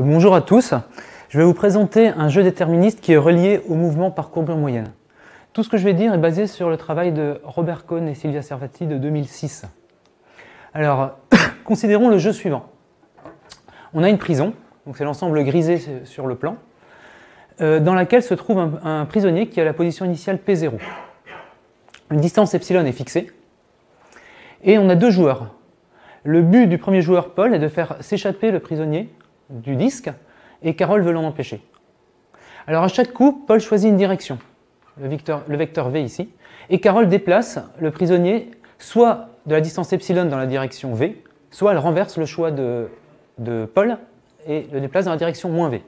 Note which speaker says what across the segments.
Speaker 1: Bonjour à tous, je vais vous présenter un jeu déterministe qui est relié au mouvement par courbure moyenne. Tout ce que je vais dire est basé sur le travail de Robert Cohn et Silvia Servati de 2006. Alors, considérons le jeu suivant. On a une prison, donc c'est l'ensemble grisé sur le plan, dans laquelle se trouve un prisonnier qui a la position initiale P0. Une distance epsilon est fixée, et on a deux joueurs. Le but du premier joueur, Paul, est de faire s'échapper le prisonnier du disque, et Carole veut l'en empêcher. Alors à chaque coup, Paul choisit une direction, le vecteur V ici, et Carole déplace le prisonnier soit de la distance epsilon dans la direction V, soit elle renverse le choix de Paul et le déplace dans la direction moins V.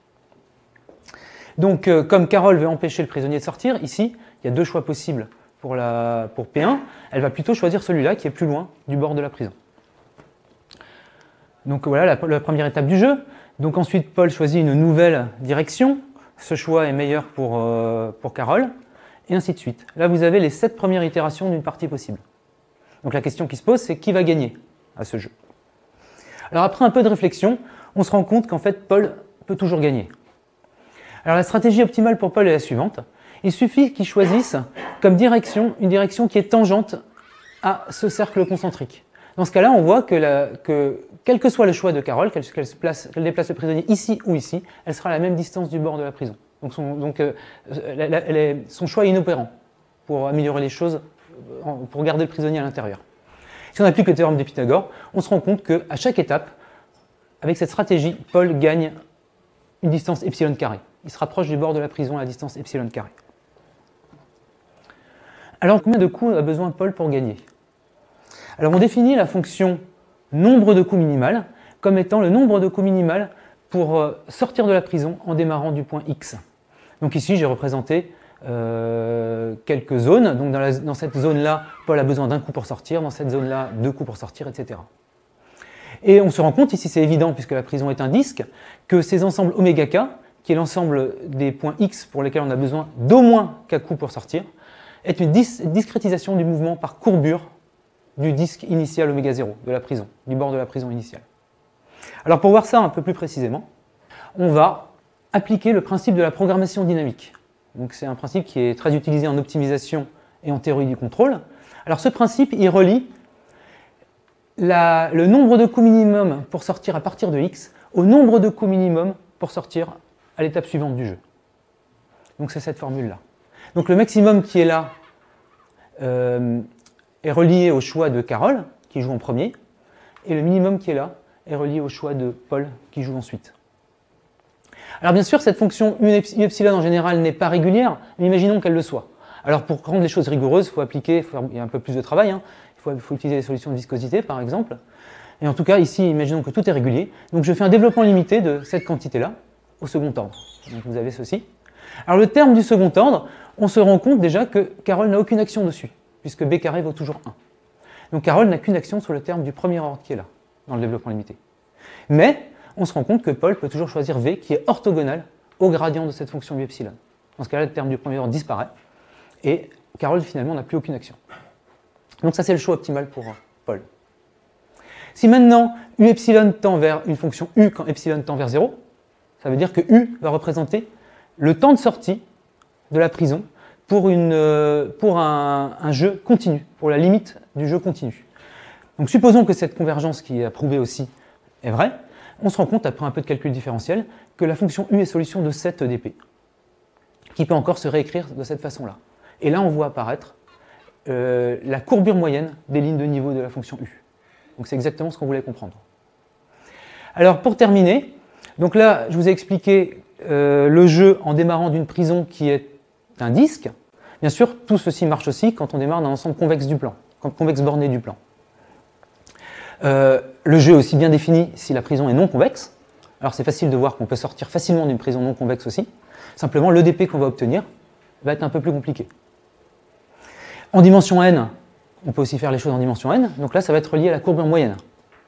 Speaker 1: Donc comme Carole veut empêcher le prisonnier de sortir, ici, il y a deux choix possibles pour P1, elle va plutôt choisir celui-là qui est plus loin du bord de la prison. Donc voilà la première étape du jeu. Donc ensuite, Paul choisit une nouvelle direction. Ce choix est meilleur pour Carole, et ainsi de suite. Là, vous avez les 7 premières itérations d'une partie possible. Donc la question qui se pose, c'est qui va gagner à ce jeu? Alors après un peu de réflexion, on se rend compte qu'en fait, Paul peut toujours gagner. Alors la stratégie optimale pour Paul est la suivante. Il suffit qu'il choisisse comme direction une direction qui est tangente à ce cercle concentrique. Dans ce cas-là, on voit que quel que soit le choix de Carole, qu'elle déplace le prisonnier ici ou ici, elle sera à la même distance du bord de la prison. Donc son choix est inopérant pour améliorer les choses, pour garder le prisonnier à l'intérieur. Si on applique le théorème de Pythagore, on se rend compte qu'à chaque étape, avec cette stratégie, Paul gagne une distance epsilon carré. Il se rapproche du bord de la prison à la distance epsilon carré. Alors, combien de coups a besoin Paul pour gagner? Alors, on définit la fonction nombre de coups minimal comme étant le nombre de coups minimal pour sortir de la prison en démarrant du point X. Donc ici, j'ai représenté quelques zones. Donc dans cette zone-là, Paul a besoin d'un coup pour sortir, dans cette zone-là, 2 coups pour sortir, etc. Et on se rend compte, ici c'est évident puisque la prison est un disque, que ces ensembles oméga k, qui est l'ensemble des points X pour lesquels on a besoin d'au moins k coups pour sortir, est une discrétisation du mouvement par courbure du disque initial oméga 0 de la prison, du bord de la prison initiale. Alors pour voir ça un peu plus précisément, on va appliquer le principe de la programmation dynamique. Donc c'est un principe qui est très utilisé en optimisation et en théorie du contrôle. Alors ce principe, il relie le nombre de coups minimum pour sortir à partir de X au nombre de coups minimum pour sortir à l'étape suivante du jeu. Donc c'est cette formule-là. Donc le maximum qui est là est relié au choix de Carole, qui joue en premier, et le minimum qui est là est relié au choix de Paul, qui joue ensuite. Alors bien sûr, cette fonction U epsilon en général n'est pas régulière, mais imaginons qu'elle le soit. Alors pour rendre les choses rigoureuses, il y a un peu plus de travail, hein. Il faut utiliser les solutions de viscosité par exemple. Et en tout cas, ici, imaginons que tout est régulier. Donc je fais un développement limité de cette quantité-là au second ordre. Donc vous avez ceci. Alors le terme du second ordre, on se rend compte déjà que Carole n'a aucune action dessus, puisque B carré vaut toujours 1. Donc Carole n'a qu'une action sur le terme du premier ordre qui est là, dans le développement limité. Mais on se rend compte que Paul peut toujours choisir V qui est orthogonal au gradient de cette fonction U epsilon. Dans ce cas-là, le terme du premier ordre disparaît, et Carole finalement n'a plus aucune action. Donc ça c'est le choix optimal pour Paul. Si maintenant U epsilon tend vers une fonction U quand epsilon tend vers 0, ça veut dire que U va représenter le temps de sortie de la prison pour un jeu continu, pour la limite du jeu continu. Donc supposons que cette convergence qui est prouvée aussi est vraie, on se rend compte, après un peu de calcul différentiel, que la fonction U est solution de 7 dp, qui peut encore se réécrire de cette façon-là. Et là, on voit apparaître la courbure moyenne des lignes de niveau de la fonction U. Donc c'est exactement ce qu'on voulait comprendre. Alors pour terminer, donc là, je vous ai expliqué le jeu en démarrant d'une prison qui est un disque. Bien sûr, tout ceci marche aussi quand on démarre d'un ensemble convexe du plan, convexe borné du plan. Le jeu est aussi bien défini si la prison est non convexe. Alors c'est facile de voir qu'on peut sortir facilement d'une prison non convexe aussi. Simplement, le dp qu'on va obtenir va être un peu plus compliqué. En dimension n, on peut aussi faire les choses en dimension n. Donc là, ça va être relié à la courbure moyenne.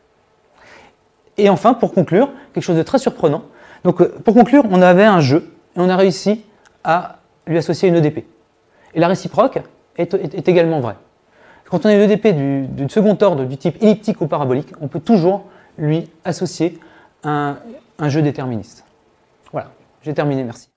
Speaker 1: Et enfin, pour conclure, quelque chose de très surprenant. Donc pour conclure, on avait un jeu et on a réussi à lui associer une EDP. Et la réciproque est également vraie. Quand on a une EDP du second ordre du type elliptique ou parabolique, on peut toujours lui associer un jeu déterministe. Voilà, j'ai terminé, merci.